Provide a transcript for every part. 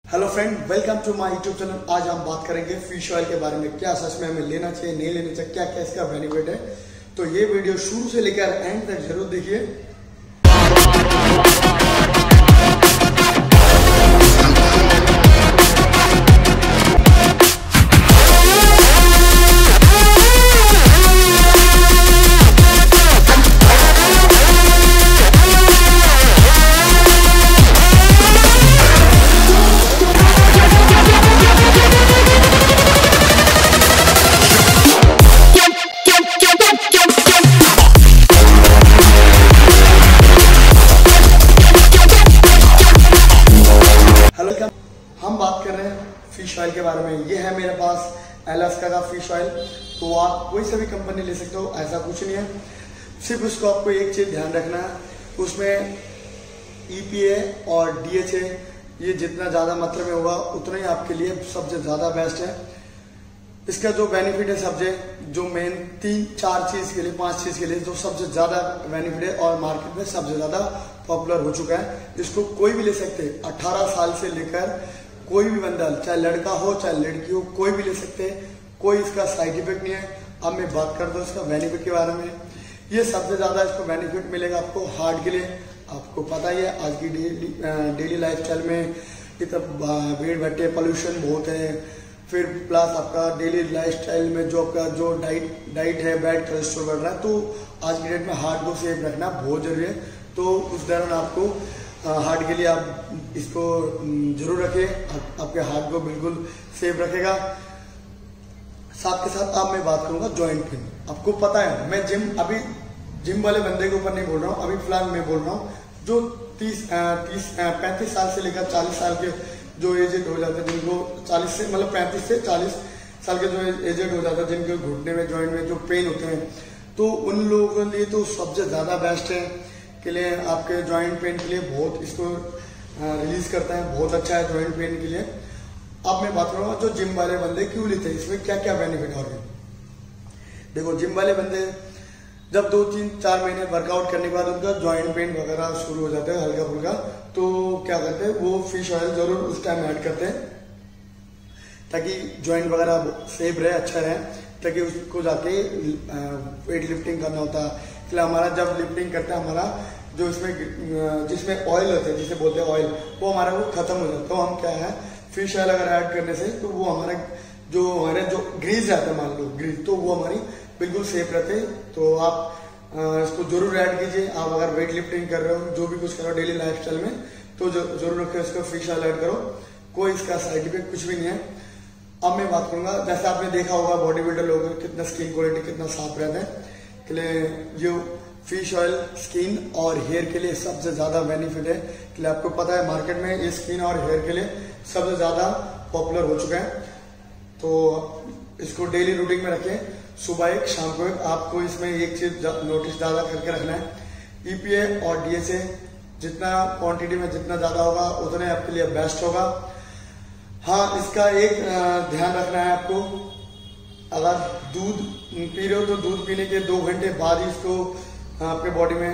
Hello friend, welcome to my YouTube channel. आज हम बात करेंगे फिश ऑयल के बारे में। क्या सच में हमें लेना चाहिए, नहीं लेना चाहिए, क्या क्या इसका बेनिफिट है। तो ये वीडियो शुरू से लेकर एंड तक जरूर देखिए। हम बात कर रहे हैं फिश ऑयल के बारे में। ये है मेरे पास अलास्का का फिश ऑयल। तो आप कोई सा भी कंपनी ले सकते हो, ऐसा कुछ नहीं है। सिर्फ उसको आपको एक चीज ध्यान रखना है, उसमें EPA और DHA ये जितना ज्यादा मात्रा में होगा उतना ही आपके लिए सबसे ज्यादा बेस्ट है। इसका जो बेनिफिट है सबसे जो मेन 3-4 चीज के लिए 5 चीज के लिए जो सबसे ज्यादा बेनिफिट है और मार्केट में सबसे ज्यादा पॉपुलर हो चुका है। इसको कोई भी ले सकते हैं, 18 साल से लेकर कोई भी बंदा, चाहे लड़का हो चाहे लड़की हो, कोई भी ले सकते हैं। कोई इसका साइड इफेक्ट नहीं है। अब मैं बात करता हूँ इसका बेनिफिट के बारे में। ये सबसे ज्यादा इसको बेनिफिट मिलेगा आपको हार्ट के लिए। आपको पता ही है आज की डेली लाइफस्टाइल में इतना भीड़ भट्टे, पोल्यूशन बहुत है। फिर प्लस आपका डेली लाइफस्टाइल में जो आपका जो डाइट है, बैड कोलेस्ट्रॉल बढ़ रहा है। तो आज की डेट में हार्ट को सेफ रखना बहुत जरूरी है। तो उस दौरान आपको हार्ट के लिए आप इसको जरूर रखें। आपके हार्ट को बिल्कुल सेफ रखेगा। साथ के साथ अब मैं बात करूंगा जॉइंट पेन। आपको पता है मैं जिम वाले बंदे के ऊपर नहीं बोल रहा हूँ, अभी फिलहाल मैं बोल रहा हूँ जो 35 साल से लेकर 40 साल के जो एजेड हो जाते हैं, जिनको 40 से मतलब 35 से 40 साल के जो एजेड हो जाता है, जिनके घुटने में जॉइंट में जो पेन होते हैं, तो उन लोगों के लिए तो सबसे ज्यादा बेस्ट है के लिए आपके जॉइंट पेन के लिए बहुत इसको रिलीज करता है। बहुत अच्छा है जॉइंट पेन के लिए। अब मैं बात करूंगा जो जिम वाले बंदे क्यों लेते हैं, इसमें क्या क्या बेनिफिट है। देखो, जिम वाले बंदे जब 2-3-4 महीने वर्कआउट करने के बाद उनका जॉइंट पेन वगैरह शुरू हो जाता है हल्का फुल्का, तो क्या करते हैं वो फिश ऑयल जरूर उस टाइम ऐड करते हैं ताकि जॉइंट वगैरह सेफ रहे, अच्छा रहे। ताकि उसको जाके वेट लिफ्टिंग करना होता है, इसलिए हमारा जब लिफ्टिंग करते हैं हमारा जो इसमें जिसमें ऑयल होता है, जिसे बोलते हैं ऑयल, वो हमारा वो खत्म हो जाता है। तो हम क्या है फिश ऑयल अगर ऐड करने से तो वो हमारे जो ग्रीस रहता है, मान लो ग्रीस, तो वो हमारी बिल्कुल सेफ रहते। तो आप इसको जरूर ऐड कीजिए। आप अगर वेट लिफ्टिंग कर रहे हो, जो भी कुछ कर रहे हो डेली लाइफस्टाइल में, तो जरूर रखिए इसको फिश ऑयल ऐड करो। कोई इसका साइड इफेक्ट कुछ भी नहीं है। अब मैं बात करूंगा, जैसे आपने देखा होगा बॉडी बिल्डर लोगों की कितना स्किन क्वालिटी कितना साफ रहता है, के लिए जो फिश ऑयल स्किन और हेयर के लिए सबसे ज्यादा बेनिफिट है। के लिए आपको पता है मार्केट में ये स्किन और हेयर के लिए सबसे ज्यादा पॉपुलर हो चुका है। तो इसको डेली रूटीन में रखें, सुबह एक शाम को एक। आपको इसमें एक चीज नोटिस ज्यादा करके रखना है, EPA और DHA जितना क्वांटिटी में जितना ज्यादा होगा उतने आपके लिए बेस्ट होगा। हाँ, इसका एक ध्यान रखना है आपको, अगर दूध पी रहे हो तो दूध पीने के 2 घंटे बाद ही इसको अपने बॉडी में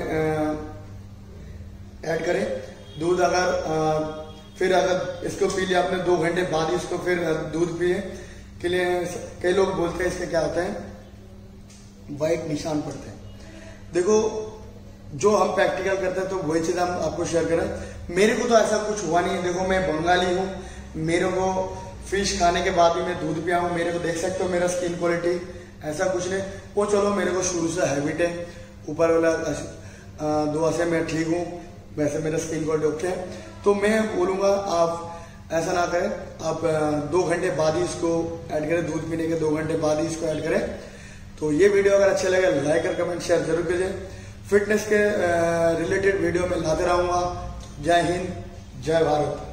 ऐड करें दूध। फिर अगर इसको पी लिया आपने 2 घंटे बाद ही इसको फिर दूध पिए के लिए। कई लोग बोलते हैं इसके क्या होता है, व्हाइट निशान पड़ते हैं। देखो, जो हम प्रैक्टिकल करते हैं तो वही चीज हम आपको शेयर करें। मेरे को तो ऐसा कुछ हुआ नहीं है। देखो, मैं बंगाली हूँ, मेरे को फिश खाने के बाद भी मैं दूध पिया हूँ। मेरे को देख सकते हो मेरा स्किन क्वालिटी, ऐसा कुछ नहीं। वो चलो मेरे को शुरू से हैबिट है, ऊपर वाला दुआ से मैं ठीक हूँ, वैसे मेरा स्किन क्वालिटी ओके है। तो मैं बोलूंगा आप ऐसा ना करें, आप 2 घंटे बाद ही इसको ऐड करें, दूध पीने के 2 घंटे बाद ही इसको ऐड करें। तो ये वीडियो अगर अच्छा लगे लाइक और कमेंट शेयर जरूर कीजिए। फिटनेस के रिलेटेड वीडियो में लाते रहूंगा। जय हिंद, जय भारत।